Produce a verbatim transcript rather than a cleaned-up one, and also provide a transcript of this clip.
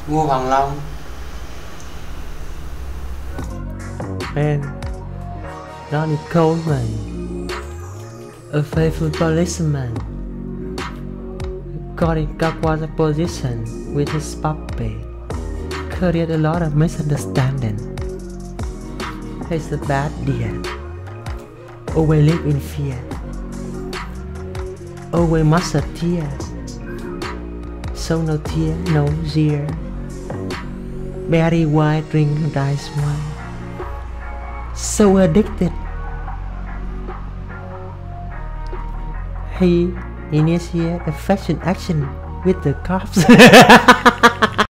ngohoanglong. And Ronnie Coleman, a faithful policeman, got in Gagwa's position with his puppy, created a lot of misunderstanding. He's a bad dear, always live in fear, always must have tears, so no tear, no tear. Very white, drink dice wine, so addicted. He initiated affection action with the cops.